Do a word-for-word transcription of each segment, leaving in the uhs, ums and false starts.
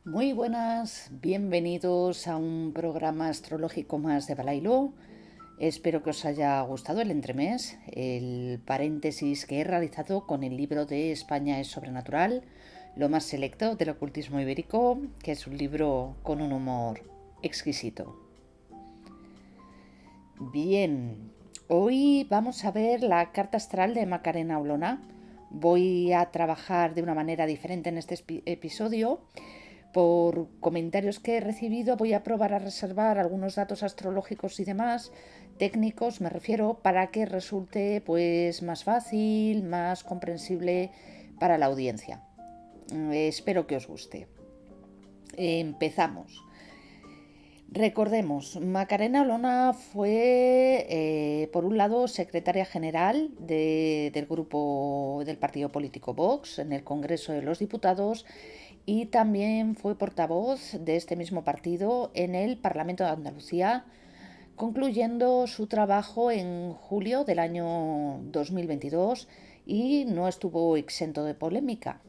Muy buenas, bienvenidos a un programa astrológico más de Balailo. Espero que os haya gustado el entremés, el paréntesis que he realizado con el libro de España es sobrenatural, lo más selecto del ocultismo ibérico, que es un libro con un humor exquisito. Bien, hoy vamos a ver la carta astral de Macarena Olona. Voy a trabajar de una manera diferente en este episodio. Por comentarios que he recibido voy a probar a reservar algunos datos astrológicos y demás, técnicos me refiero, para que resulte pues más fácil, más comprensible para la audiencia. Eh, espero que os guste. Empezamos. Recordemos, Macarena Olona fue, eh, por un lado, secretaria general de, del grupo del partido político Vox en el Congreso de los Diputados y también fue portavoz de este mismo partido en el Parlamento de Andalucía, concluyendo su trabajo en julio del año dos mil veintidós y no estuvo exento de polémica.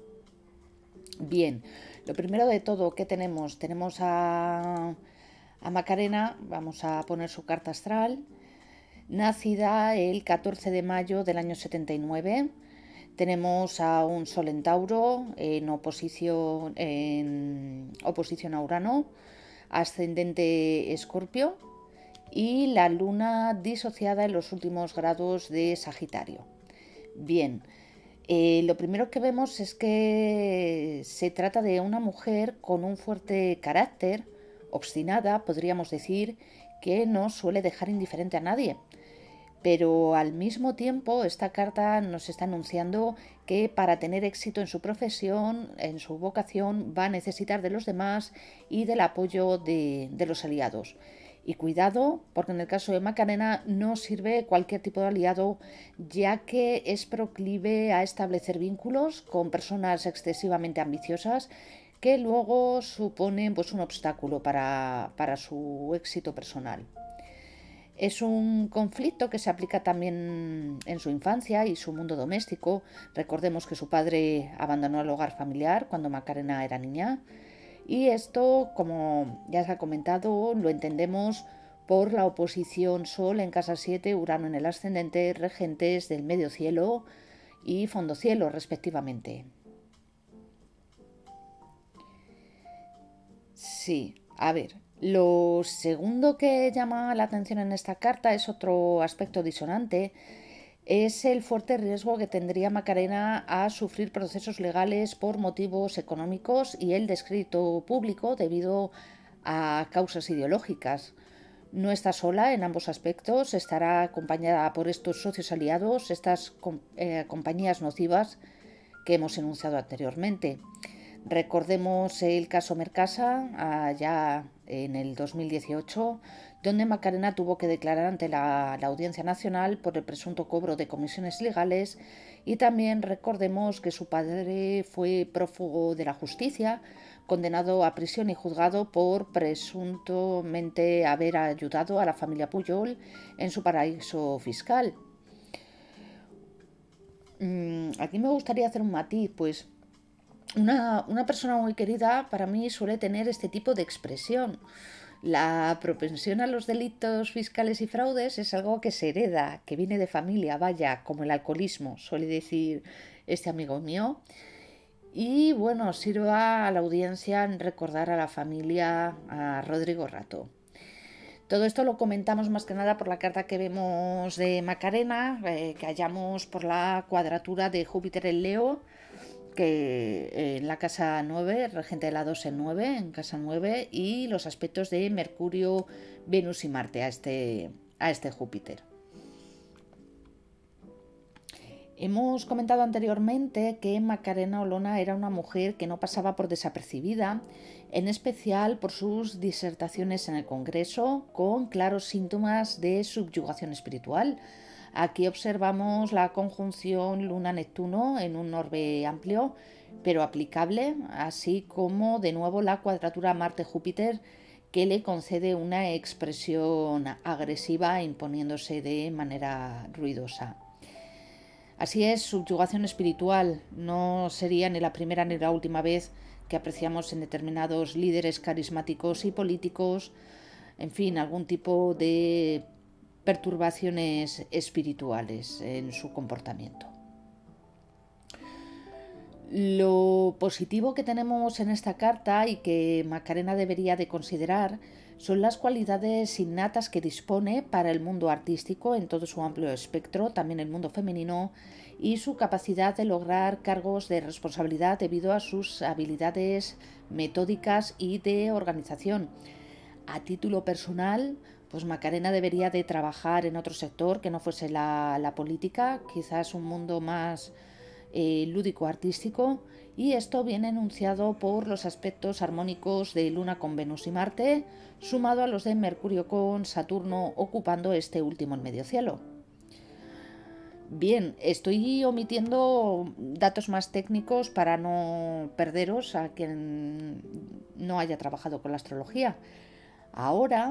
Bien, lo primero de todo, ¿qué tenemos? Tenemos a, a Macarena, vamos a poner su carta astral, nacida el catorce de mayo del año setenta y nueve. Tenemos a un Sol en Tauro en oposición, en oposición a Urano, ascendente Escorpio y la Luna disociada en los últimos grados de Sagitario. Bien, eh, lo primero que vemos es que se trata de una mujer con un fuerte carácter, obstinada, podríamos decir, que no suele dejar indiferente a nadie. Pero al mismo tiempo esta carta nos está anunciando que para tener éxito en su profesión, en su vocación, va a necesitar de los demás y del apoyo de, de los aliados. Y cuidado, porque en el caso de Macarena no sirve cualquier tipo de aliado, ya que es proclive a establecer vínculos con personas excesivamente ambiciosas que luego suponen pues, un obstáculo para, para su éxito personal. Es un conflicto que se aplica también en su infancia y su mundo doméstico. Recordemos que su padre abandonó el hogar familiar cuando Macarena era niña. Y esto, como ya se ha comentado, lo entendemos por la oposición Sol en casa siete, Urano en el ascendente, regentes del medio cielo y fondo cielo, respectivamente. Sí, a ver, lo segundo que llama la atención en esta carta es otro aspecto disonante, es el fuerte riesgo que tendría Macarena a sufrir procesos legales por motivos económicos y el descrédito público debido a causas ideológicas. No está sola en ambos aspectos, estará acompañada por estos socios aliados, estas eh, compañías nocivas que hemos enunciado anteriormente. Recordemos el caso Mercasa, allá en el dos mil dieciocho, donde Macarena tuvo que declarar ante la, la Audiencia Nacional por el presunto cobro de comisiones legales, y también recordemos que su padre fue prófugo de la justicia, condenado a prisión y juzgado por presuntamente haber ayudado a la familia Pujol en su paraíso fiscal. Aquí me gustaría hacer un matiz, pues Una, una, persona muy querida para mí suele tener este tipo de expresión. La propensión a los delitos fiscales y fraudes es algo que se hereda, que viene de familia, vaya, como el alcoholismo, suele decir este amigo mío. Y bueno, sirva a la audiencia en recordar a la familia, a Rodrigo Rato. Todo esto lo comentamos más que nada por la carta que vemos de Macarena, eh, que hallamos por la cuadratura de Júpiter en Leo, que en la casa nueve, regente de la dos en nueve, en casa nueve, y los aspectos de Mercurio, Venus y Marte a este, a este Júpiter. Hemos comentado anteriormente que Macarena Olona era una mujer que no pasaba por desapercibida, en especial por sus disertaciones en el Congreso, con claros síntomas de subyugación espiritual. Aquí observamos la conjunción Luna-Neptuno en un orbe amplio, pero aplicable, así como de nuevo la cuadratura Marte-Júpiter, que le concede una expresión agresiva imponiéndose de manera ruidosa. Así es, subyugación espiritual. No sería ni la primera ni la última vez que apreciamos en determinados líderes carismáticos y políticos, en fin, algún tipo de perturbaciones espirituales en su comportamiento. Lo positivo que tenemos en esta carta y que Macarena debería de considerar son las cualidades innatas que dispone para el mundo artístico en todo su amplio espectro, también el mundo femenino, y su capacidad de lograr cargos de responsabilidad debido a sus habilidades metódicas y de organización. A título personal, pues Macarena debería de trabajar en otro sector que no fuese la, la política, quizás un mundo más eh, lúdico-artístico, y esto viene enunciado por los aspectos armónicos de Luna con Venus y Marte, sumado a los de Mercurio con Saturno ocupando este último en medio cielo. Bien, estoy omitiendo datos más técnicos para no perderos a quien no haya trabajado con la astrología. Ahora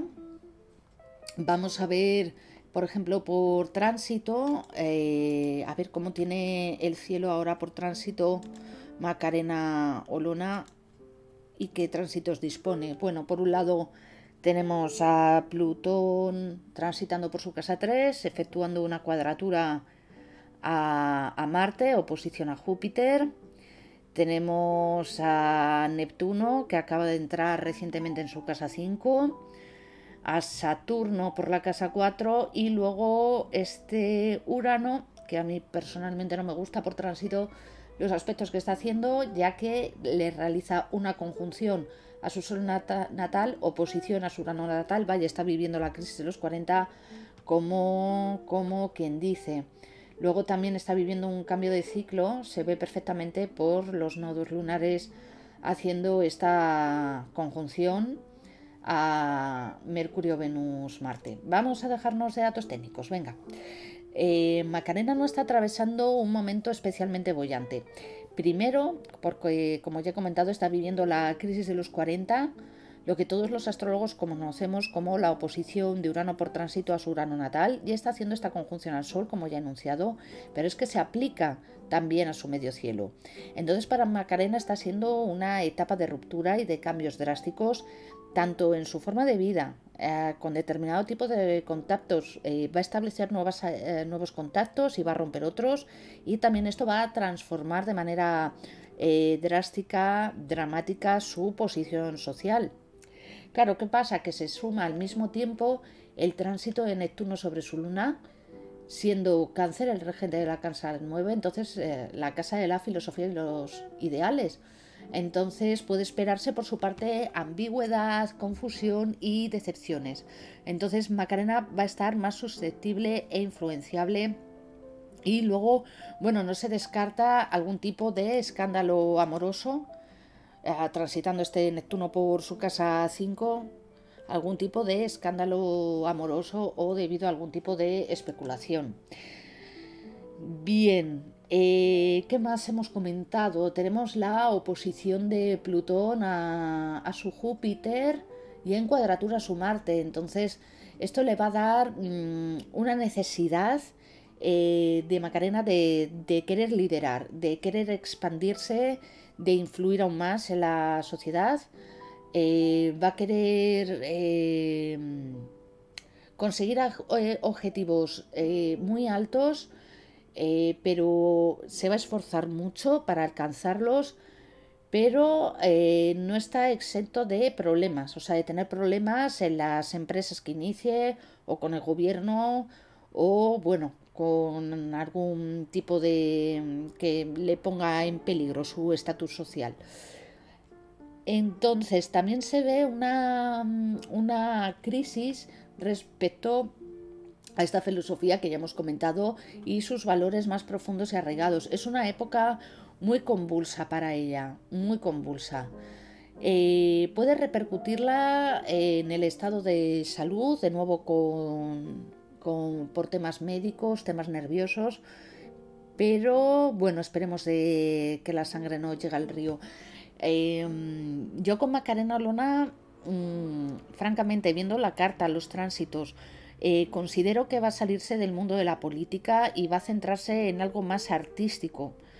vamos a ver, por ejemplo, por tránsito, eh, a ver cómo tiene el cielo ahora por tránsito Macarena Olona y qué tránsitos dispone. Bueno, por un lado tenemos a Plutón transitando por su casa tres, efectuando una cuadratura a, a Marte, oposición a Júpiter. Tenemos a Neptuno, que acaba de entrar recientemente en su casa cinco, a Saturno por la casa cuatro, y luego este Urano, que a mí personalmente no me gusta por tránsito los aspectos que está haciendo, ya que le realiza una conjunción a su sol nata natal, oposición a su Urano natal. Vaya, está viviendo la crisis de los cuarenta como, como quien dice. Luego también está viviendo un cambio de ciclo, se ve perfectamente por los nodos lunares haciendo esta conjunción a Mercurio, Venus, Marte. Vamos a dejarnos de datos técnicos, venga. Eh, Macarena no está atravesando un momento especialmente boyante. Primero, porque, como ya he comentado, está viviendo la crisis de los cuarenta, lo que todos los astrólogos conocemos como la oposición de Urano por tránsito a su Urano natal. Ya está haciendo esta conjunción al Sol, como ya he enunciado, pero es que se aplica también a su medio cielo. Entonces, para Macarena está siendo una etapa de ruptura y de cambios drásticos, tanto en su forma de vida, eh, con determinado tipo de contactos, eh, va a establecer nuevas, eh, nuevos contactos y va a romper otros, y también esto va a transformar de manera eh, drástica, dramática, su posición social. Claro, ¿qué pasa? Que se suma al mismo tiempo el tránsito de Neptuno sobre su luna, siendo Cáncer el regente de la casa nueve, entonces eh, la casa de la filosofía y los ideales. Entonces puede esperarse por su parte ambigüedad, confusión y decepciones. Entonces Macarena va a estar más susceptible e influenciable. Y luego, bueno, no se descarta algún tipo de escándalo amoroso, eh, transitando este Neptuno por su casa cinco, algún tipo de escándalo amoroso o debido a algún tipo de especulación. Bien, eh, ¿qué más hemos comentado? Tenemos la oposición de Plutón a, a su Júpiter y en cuadratura a su Marte. Entonces, esto le va a dar mmm, una necesidad eh, de Macarena de, de querer liderar, de querer expandirse, de influir aún más en la sociedad. Eh, va a querer eh, conseguir eh, objetivos eh, muy altos, eh, pero se va a esforzar mucho para alcanzarlos, pero eh, no está exento de problemas, o sea, de tener problemas en las empresas que inicie o con el gobierno o, bueno, con algún tipo de que le ponga en peligro su estatus social. Entonces también se ve una, una crisis respecto a esta filosofía que ya hemos comentado y sus valores más profundos y arraigados. Es una época muy convulsa para ella, muy convulsa. Eh, puede repercutirla en el estado de salud, de nuevo con, con, por temas médicos, temas nerviosos, pero bueno, esperemos de que la sangre no llegue al río. Eh, yo con Macarena Olona, mmm, francamente, viendo la carta, los tránsitos, eh, considero que va a salirse del mundo de la política y va a centrarse en algo más artístico.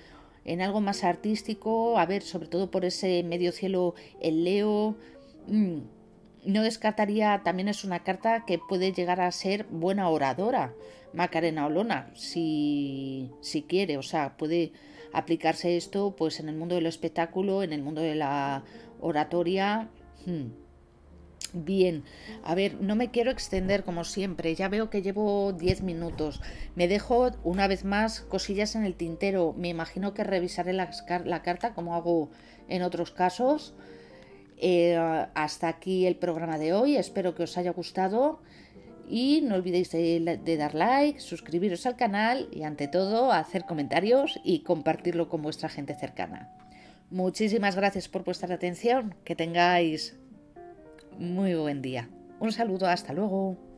en algo más artístico, a ver, sobre todo por ese medio cielo, el Leo. Mmm, no descartaría, también es una carta que puede llegar a ser buena oradora, Macarena Olona, si, si quiere, o sea, puede aplicarse esto pues en el mundo del espectáculo, en el mundo de la oratoria. Hmm. Bien, a ver, no me quiero extender como siempre, ya veo que llevo diez minutos. Me dejo una vez más cosillas en el tintero. Me imagino que revisaré la, la carta como hago en otros casos. Eh, hasta aquí el programa de hoy, espero que os haya gustado y no olvidéis de, de dar like, suscribiros al canal y ante todo hacer comentarios y compartirlo con vuestra gente cercana. Muchísimas gracias por vuestra atención, que tengáis muy buen día. Un saludo, hasta luego.